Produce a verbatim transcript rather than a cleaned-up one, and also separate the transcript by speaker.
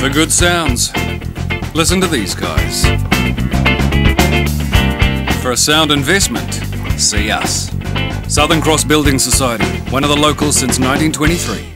Speaker 1: For good sounds, listen to these guys. For a sound investment, see us. Southern Cross Building Society, one of the locals since nineteen twenty-three.